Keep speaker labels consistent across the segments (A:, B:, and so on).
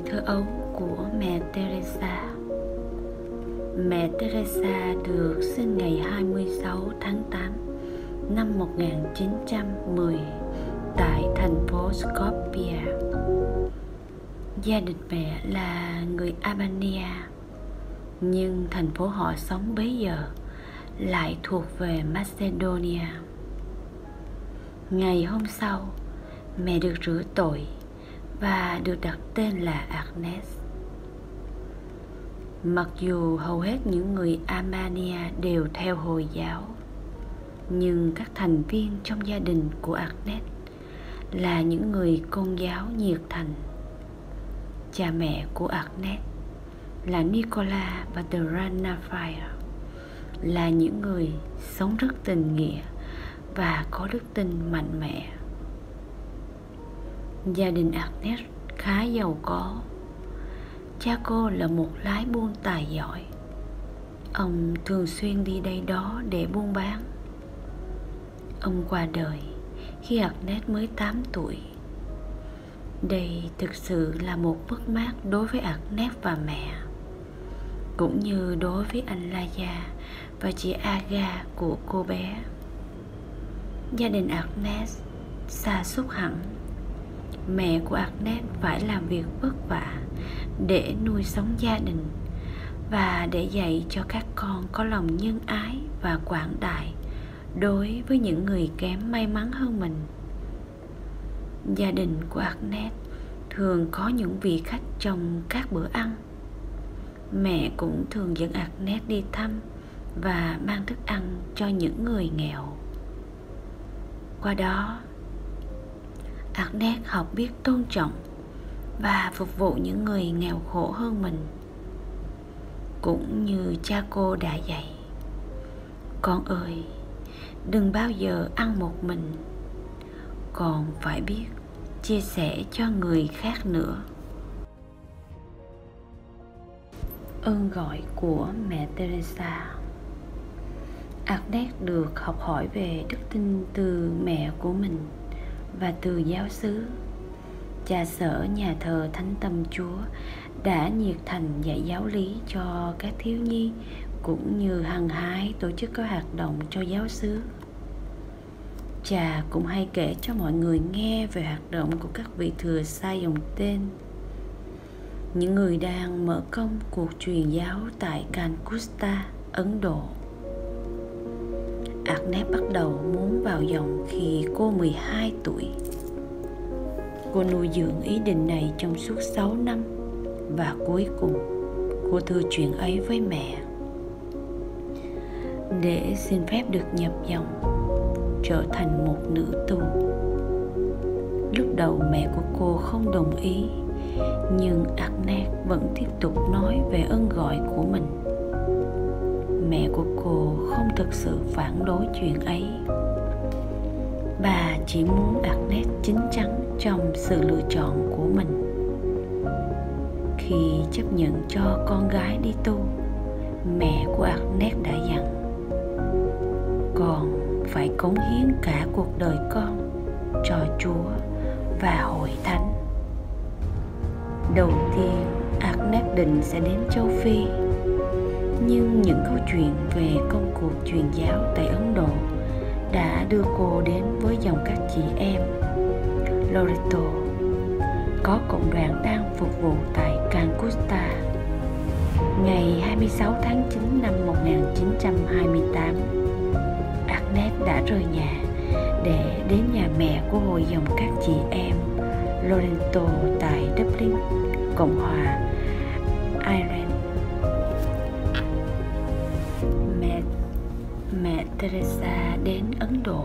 A: Tuổi thơ ấu của mẹ Teresa. Mẹ Teresa được sinh ngày 26 tháng 8 năm 1910 tại thành phố Skopje. Gia đình mẹ là người Albania, nhưng thành phố họ sống bấy giờ lại thuộc về Macedonia. Ngày hôm sau, mẹ được rửa tội và được đặt tên là Agnes. Mặc dù hầu hết những người Albania đều theo Hồi giáo, nhưng các thành viên trong gia đình của Agnes là những người Công giáo nhiệt thành. Cha mẹ của Agnes là Nicola và Drana Fire là những người sống rất tình nghĩa và có đức tin mạnh mẽ. Gia đình Agnes khá giàu có. Cha cô là một lái buôn tài giỏi. Ông thường xuyên đi đây đó để buôn bán. Ông qua đời khi Agnes mới 8 tuổi. Đây thực sự là một mất mát đối với Agnes và mẹ, cũng như đối với anh Laia và chị Aga của cô bé. Gia đình Agnes sa sút hẳn. Mẹ của Agnes phải làm việc vất vả để nuôi sống gia đình và để dạy cho các con có lòng nhân ái và quảng đại đối với những người kém may mắn hơn mình. Gia đình của Agnes thường có những vị khách trong các bữa ăn. Mẹ cũng thường dẫn Agnes đi thăm và mang thức ăn cho những người nghèo. Qua đó, Agnes học biết tôn trọng và phục vụ những người nghèo khổ hơn mình. Cũng như cha cô đã dạy: con ơi, đừng bao giờ ăn một mình, còn phải biết chia sẻ cho người khác nữa. Ơn gọi của mẹ Teresa. Agnes được học hỏi về đức tin từ mẹ của mình và từ giáo xứ. Cha xở nhà thờ Thánh Tâm Chúa đã nhiệt thành dạy giáo lý cho các thiếu nhi, cũng như hăng hái tổ chức các hoạt động cho giáo xứ. Cha cũng hay kể cho mọi người nghe về hoạt động của các vị thừa sai dòng tên, những người đang mở công cuộc truyền giáo tại Calcutta, Ấn Độ. Agnes bắt đầu muốn vào dòng khi cô 12 tuổi. Cô nuôi dưỡng ý định này trong suốt 6 năm và cuối cùng cô thừa chuyện ấy với mẹ để xin phép được nhập dòng, trở thành một nữ tu. Lúc đầu mẹ của cô không đồng ý, nhưng Agnes vẫn tiếp tục nói về ơn gọi của mình. Mẹ của cô không thực sự phản đối chuyện ấy. Bà chỉ muốn Agnes chín chắn trong sự lựa chọn của mình. Khi chấp nhận cho con gái đi tu, mẹ của Agnes đã dặn: con phải cống hiến cả cuộc đời con cho Chúa và Hội Thánh. Đầu tiên, Agnes định sẽ đến châu Phi, nhưng những câu chuyện về công cuộc truyền giáo tại Ấn Độ đã đưa cô đến với dòng các chị em Loreto, có cộng đoàn đang phục vụ tại Calcutta. Ngày 26 tháng 9 năm 1928, Agnes đã rời nhà để đến nhà mẹ của hội dòng các chị em Loreto tại Dublin, Cộng hòa Ireland. Mẹ Teresa đến Ấn Độ.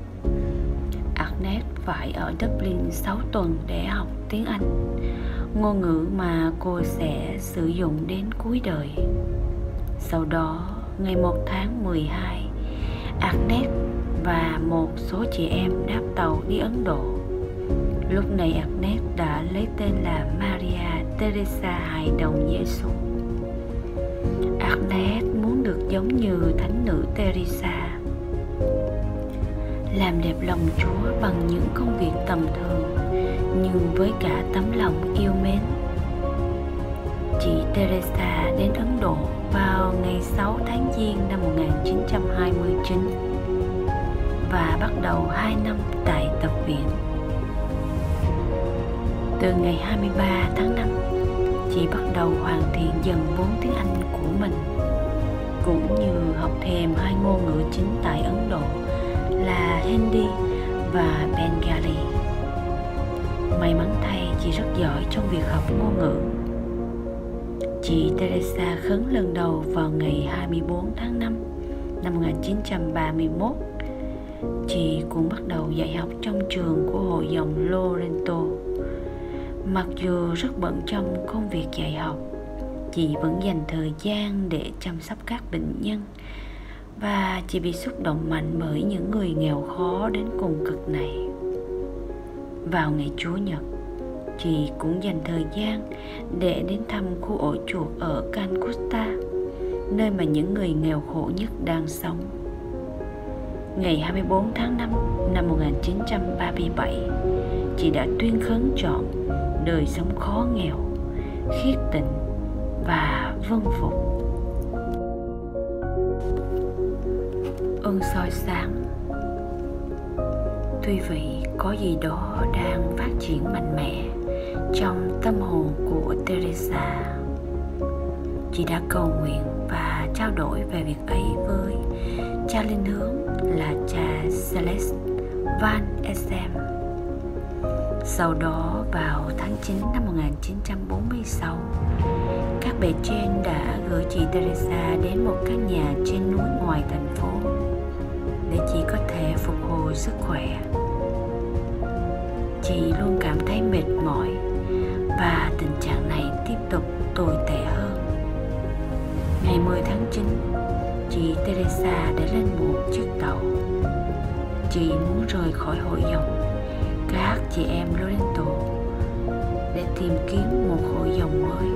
A: Agnes phải ở Dublin 6 tuần để học tiếng Anh, ngôn ngữ mà cô sẽ sử dụng đến cuối đời. Sau đó, ngày 1 tháng 12, Agnes và một số chị em đáp tàu đi Ấn Độ. Lúc này Agnes đã lấy tên là Maria Teresa Hài Đồng Giêsu. Agnes muốn được giống như thánh nữ Teresa, làm đẹp lòng Chúa bằng những công việc tầm thường, nhưng với cả tấm lòng yêu mến. Teresa đến Ấn Độ vào ngày 6 tháng Giêng năm 1929 và bắt đầu 2 năm tại tập viện. Từ ngày 23 tháng 5, chị bắt đầu hoàn thiện dần vốn tiếng Anh của mình, cũng như học thêm 2 ngôn ngữ chính tại Ấn Độ là Hindi và Bengali. May mắn thay, chị rất giỏi trong việc học ngôn ngữ. Chị Teresa khấn lần đầu vào ngày 24 tháng 5 năm 1931. Chị cũng bắt đầu dạy học trong trường của hội dòng Loreto. Mặc dù rất bận trong công việc dạy học, chị vẫn dành thời gian để chăm sóc các bệnh nhân, và chị bị xúc động mạnh bởi những người nghèo khó đến cùng cực này. Vào ngày Chủ nhật, chị cũng dành thời gian để đến thăm khu ổ chuột ở Calcutta, nơi mà những người nghèo khổ nhất đang sống. Ngày 24 tháng 5 năm 1937, chị đã tuyên khấn chọn đời sống khó nghèo, khiết tịnh và vâng phục. Ơn soi sáng. Tuy vậy, có gì đó đang phát triển mạnh mẽ trong tâm hồn của Teresa. Chị đã cầu nguyện và trao đổi về việc ấy với cha linh hướng là cha Celeste Van Essem. Sau đó, vào tháng 9 năm 1946, các bề trên đã gửi chị Teresa đến một căn nhà trên núi ngoài thành phố để chị có thể phục hồi sức khỏe. Chị luôn cảm thấy mệt mỏi và tình trạng này tiếp tục tồi tệ hơn. Ngày 10 tháng 9, chị Teresa đã lên một chiếc tàu. Chị muốn rời khỏi hội dòng các chị em Loreto để tìm kiếm một hội dòng mới.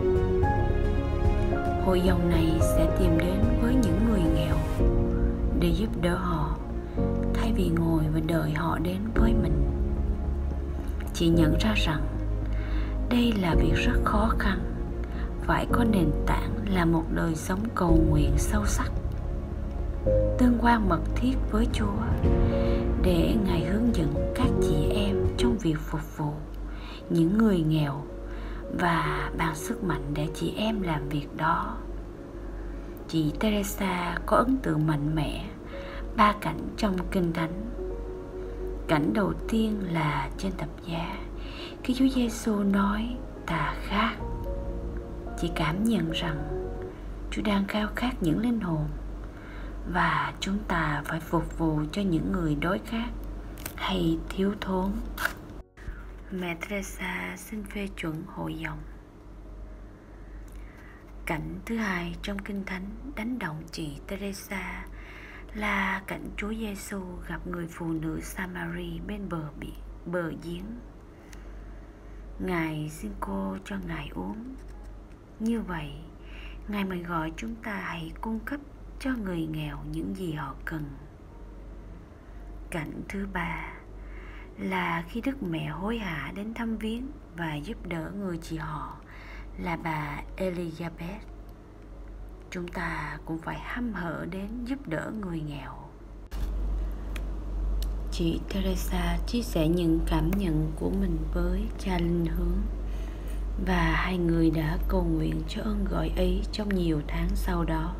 A: Hội dòng này sẽ tìm đến với những người nghèo để giúp đỡ họ, thay vì ngồi và đợi họ đến với mình. Chị nhận ra rằng đây là việc rất khó khăn, phải có nền tảng là một đời sống cầu nguyện sâu sắc, tương quan mật thiết với Chúa, để Ngài hướng dẫn các chị em trong việc phục vụ những người nghèo và ban sức mạnh để chị em làm việc đó. Chị Teresa có ấn tượng mạnh mẽ 3 cảnh trong Kinh Thánh. Cảnh đầu tiên là trên thập giá, khi Chúa Giêsu nói ta khát. Chị cảm nhận rằng Chúa đang khao khát những linh hồn, và chúng ta phải phục vụ cho những người đói khát hay thiếu thốn. Mẹ Teresa xin phê chuẩn hội dòng. Cảnh thứ hai trong Kinh Thánh đánh động chị Teresa là cảnh Chúa Giêsu gặp người phụ nữ Samari bên bờ giếng. Ngài xin cô cho Ngài uống. Như vậy, Ngài mời gọi chúng ta hãy cung cấp cho người nghèo những gì họ cần. Cảnh thứ ba là khi Đức Mẹ hối hả đến thăm viếng và giúp đỡ người chị họ là bà Elizabeth. Chúng ta cũng phải hăm hở đến giúp đỡ người nghèo. Chị Teresa chia sẻ những cảm nhận của mình với cha linh hướng, và hai người đã cầu nguyện cho ơn gọi ấy trong nhiều tháng sau đó.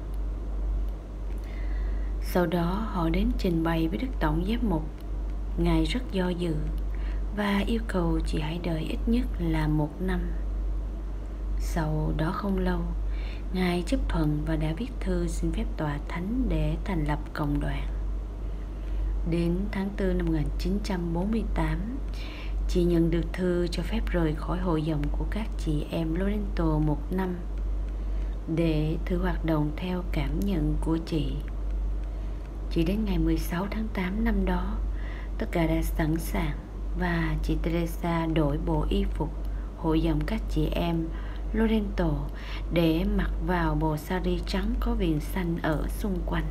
A: Sau đó họ đến trình bày với Đức Tổng Giám mục. Ngài rất do dự và yêu cầu chị hãy đợi ít nhất là 1 năm. Sau đó không lâu, Ngài chấp thuận và đã viết thư xin phép tòa thánh để thành lập cộng đoàn. Đến tháng 4 năm 1948, chị nhận được thư cho phép rời khỏi hội dòng của các chị em Loreto 1 năm để thử hoạt động theo cảm nhận của chị. Chỉ đến ngày 16 tháng 8 năm đó, tất cả đã sẵn sàng và chị Teresa đổi bộ y phục hội dòng các chị em Loreto để mặc vào bộ sari trắng có viền xanh ở xung quanh.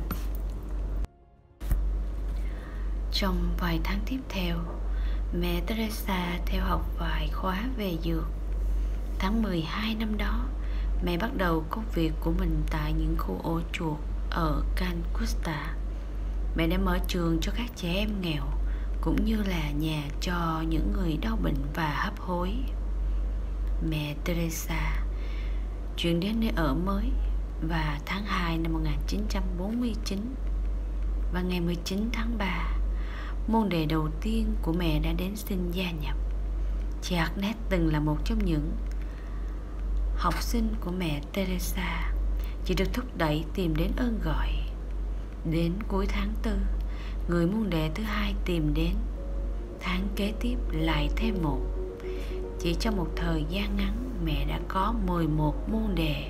A: Trong vài tháng tiếp theo, mẹ Teresa theo học vài khóa về dược. Tháng 12 năm đó, Mẹ bắt đầu công việc của mình tại những khu ổ chuột ở Calcutta. Mẹ đã mở trường cho các trẻ em nghèo, cũng như là nhà cho những người đau bệnh và hấp hối. Mẹ Teresa chuyển đến nơi ở mới vào tháng 2 năm 1949. Và ngày 19 tháng 3, môn đệ đầu tiên của mẹ đã đến xin gia nhập. Chị Agnes từng là một trong những học sinh của mẹ Teresa. Chị được thúc đẩy tìm đến ơn gọi. Đến cuối tháng 4, người môn đệ thứ hai tìm đến. Tháng kế tiếp lại thêm một. Chỉ trong một thời gian ngắn, mẹ đã có 11 môn đệ.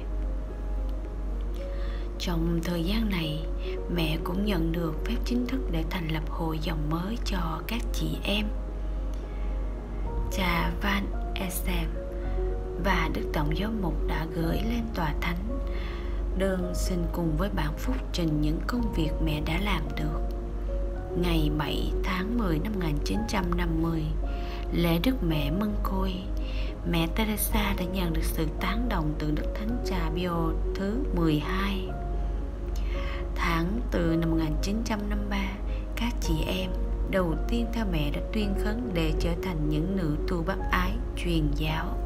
A: Trong thời gian này, mẹ cũng nhận được phép chính thức để thành lập hội dòng mới cho các chị em. Cha Van Essem và Đức Tổng giám mục đã gửi lên tòa thánh đơn xin cùng với bản phúc trình những công việc mẹ đã làm được. Ngày 7 tháng 10 năm 1950, lễ Đức Mẹ Mân Côi, mẹ Teresa đã nhận được sự tán đồng từ Đức Thánh Cha Pio thứ 12. Tháng 4 năm 1953, các chị em đầu tiên theo mẹ đã tuyên khấn để trở thành những nữ tu bác ái truyền giáo.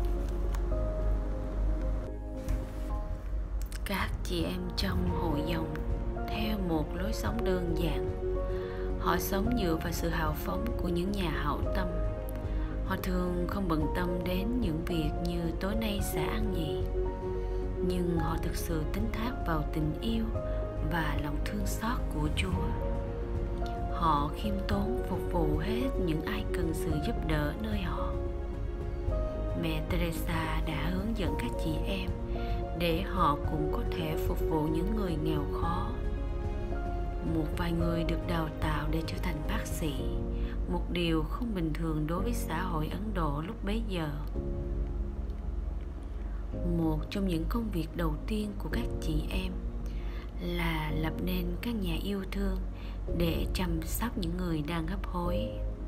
A: Các chị em trong hội dòng theo một lối sống đơn giản. Họ sống dựa vào sự hào phóng của những nhà hảo tâm. Họ thường không bận tâm đến những việc như tối nay sẽ ăn gì, nhưng họ thực sự tín thác vào tình yêu và lòng thương xót của Chúa. Họ khiêm tốn phục vụ hết những ai cần sự giúp đỡ nơi họ. Mẹ Teresa đã hướng dẫn các chị em để họ cũng có thể phục vụ những người nghèo khó. Một vài người được đào tạo để trở thành bác sĩ, một điều không bình thường đối với xã hội Ấn Độ lúc bấy giờ. Một trong những công việc đầu tiên của các chị em là lập nên các nhà yêu thương để chăm sóc những người đang hấp hối.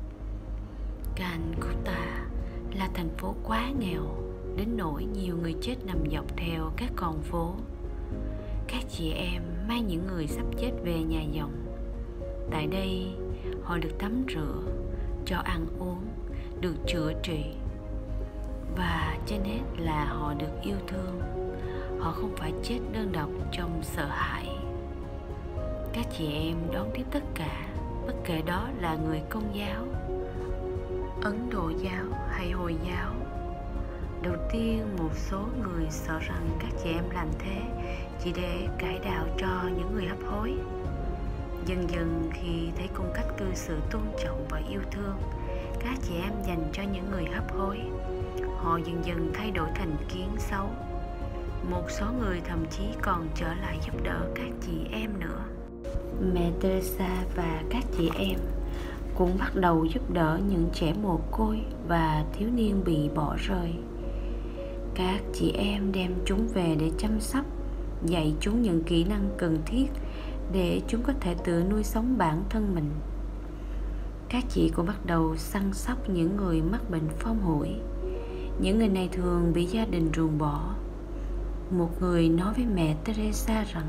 A: Calcutta là thành phố quá nghèo đến nỗi nhiều người chết nằm dọc theo các con phố. Các chị em mang những người sắp chết về nhà dòng. Tại đây, họ được tắm rửa, cho ăn uống, được chữa trị, và trên hết là họ được yêu thương. Họ không phải chết đơn độc trong sợ hãi. Các chị em đón tiếp tất cả, bất kể đó là người Công giáo, Ấn Độ giáo hay Hồi giáo. Đầu tiên, một số người sợ rằng các chị em làm thế chỉ để cải đạo cho những người hấp hối. Dần dần, khi thấy cung cách cư xử tôn trọng và yêu thương các chị em dành cho những người hấp hối, họ dần dần thay đổi thành kiến xấu. Một số người thậm chí còn trở lại giúp đỡ các chị em nữa. Mẹ Teresa và các chị em cũng bắt đầu giúp đỡ những trẻ mồ côi và thiếu niên bị bỏ rơi. Các chị em đem chúng về để chăm sóc, dạy chúng những kỹ năng cần thiết để chúng có thể tự nuôi sống bản thân mình. Các chị cũng bắt đầu săn sóc những người mắc bệnh phong hủi. Những người này thường bị gia đình ruồng bỏ. Một người nói với mẹ Teresa rằng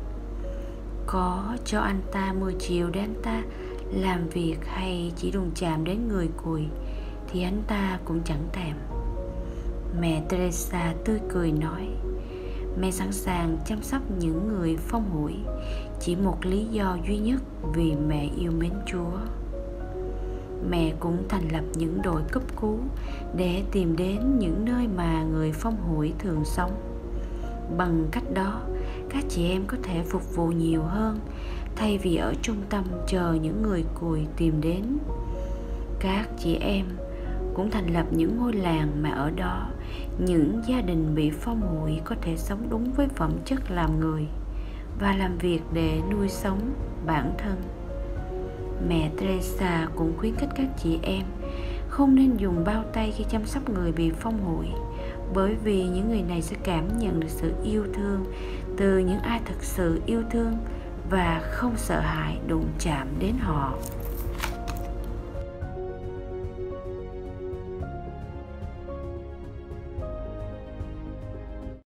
A: có cho anh ta 10 triệu để anh ta làm việc hay chỉ đụng chạm đến người cùi thì anh ta cũng chẳng thèm. Mẹ Teresa tươi cười nói, mẹ sẵn sàng chăm sóc những người phong hủi chỉ một lý do duy nhất, vì mẹ yêu mến Chúa. Mẹ cũng thành lập những đội cấp cứu để tìm đến những nơi mà người phong hủi thường sống. Bằng cách đó, các chị em có thể phục vụ nhiều hơn thay vì ở trung tâm chờ những người cùi tìm đến. Các chị em cũng thành lập những ngôi làng mà ở đó những gia đình bị phong hủi có thể sống đúng với phẩm chất làm người và làm việc để nuôi sống bản thân. Mẹ Teresa cũng khuyến khích các chị em không nên dùng bao tay khi chăm sóc người bị phong hủi, bởi vì những người này sẽ cảm nhận được sự yêu thương từ những ai thực sự yêu thương và không sợ hãi đụng chạm đến họ.